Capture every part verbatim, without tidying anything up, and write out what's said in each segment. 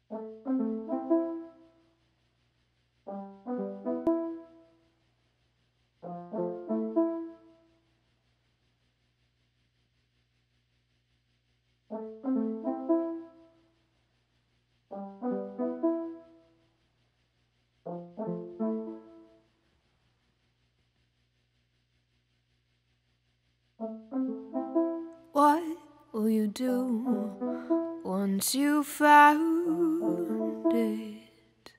What will you do once you found it?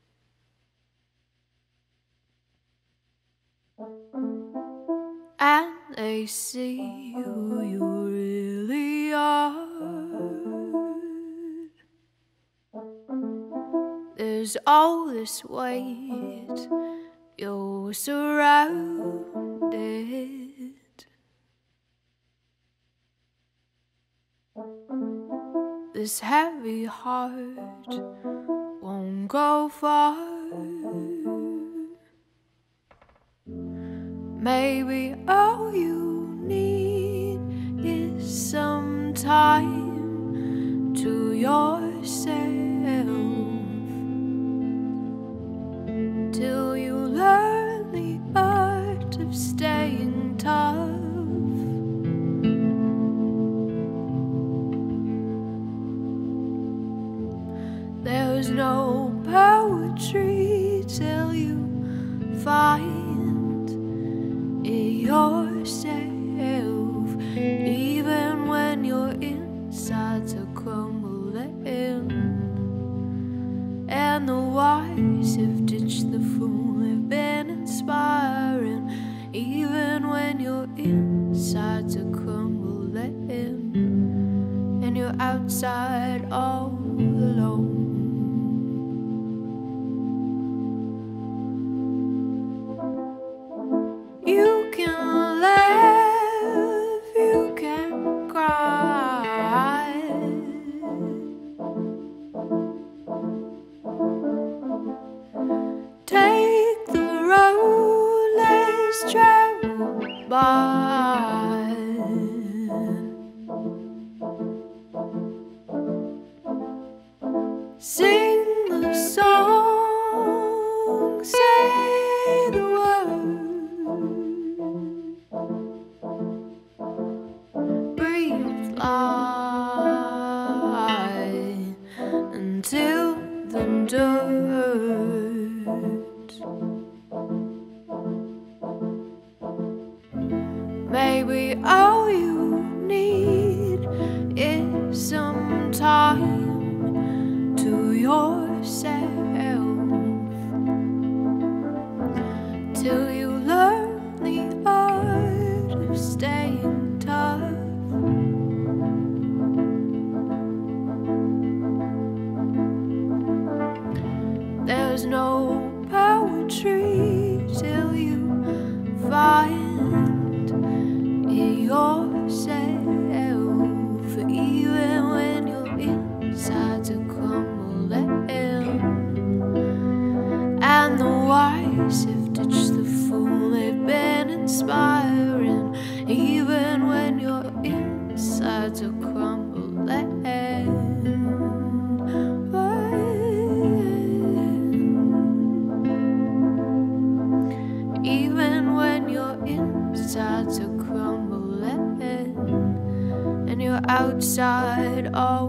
And they see who you really are. There's all this weight, you're surrounded. This heavy heart won't go far. Maybe all you need is some time to yourself, till you learn the art of staying tough. There's no poetry till you find it yourself, even when your insides are crumbling, and the wise have ditched the fool, they've been inspiring, even when your insides are crumbling, and you're outside all alone. You can laugh, you can cry, take the road less traveled by. Sing the song, say the word, breathe light until the dirt. Maybe all you need is some time to yourself, till you learn the art of staying tough. There's no poetry till you find it yourself, even when your insides are crumbling, and the wise have ditched the fool, they've been inspiring, even when your insides are crumbling. Even when your insides are crumbling and you're outside all